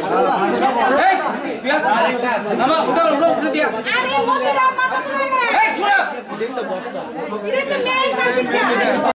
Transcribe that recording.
মামা উঠো উঠো উঠে দিয়া আরে মোটেরা মাথা তুলে এই ছোড়া এটা তো মেইন কাজ